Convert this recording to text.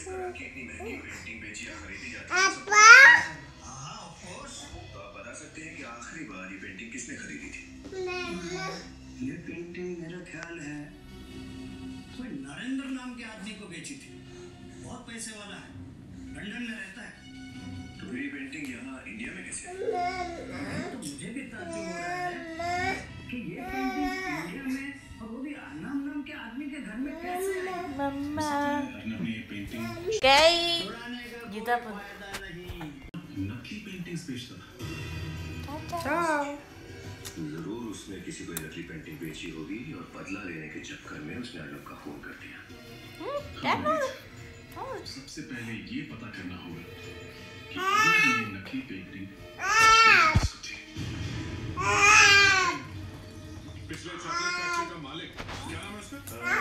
तरह की इतनी महंगी पेंटिंग बेची या खरीदी जाती है? हाँ, ऑफ कोर्स। तो आप बता सकते हैं कि आखिरी बार ये पेंटिंग किसने खरीदी थी? ये पेंटिंग मेरा ख्याल है कोई नरेंद्र नाम के आदमी को बेची थी। बहुत पैसे वाला है, लंदन में रहता है। तो फिर ये पेंटिंग यहाँ इंडिया में कैसे? तो मुझे भी ताज्जुब हो रहा है कि ये पेंटिंग इंडिया में और वो भी अरनाम नाम के आदमी के घर में कैसे आई? मम्मा अरनाम ने ये पेंटिंग कई चुराने का गीता कोई पर फायदा नहीं। नकली पेंटिंग्स बेचता था। जरूर उसने किसी को नकली पेंटिंग बेची होगी और बदला लेने के चक्कर में उसने अर्नब का खून कर दिया। सबसे पहले ये पता करना होगा कि अर्नब ने नकली पेंटिंग पिछले चॉकलेट फैक्ट्री का मालिक क्या नाम है उसका?